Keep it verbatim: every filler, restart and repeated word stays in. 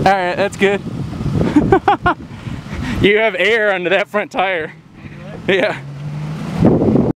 Alright, that's good. You have air under that front tire. Yeah.